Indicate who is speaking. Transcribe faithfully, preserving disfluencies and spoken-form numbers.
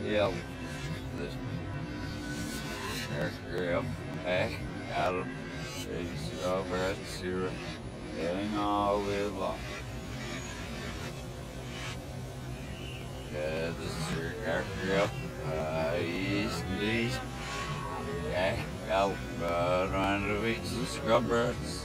Speaker 1: Yep. This aircraft back out of base over at zero, heading all the way along. Yeah, this is your aircraft, uh, east and east. Okay, out, uh, around the beach and scrubbers.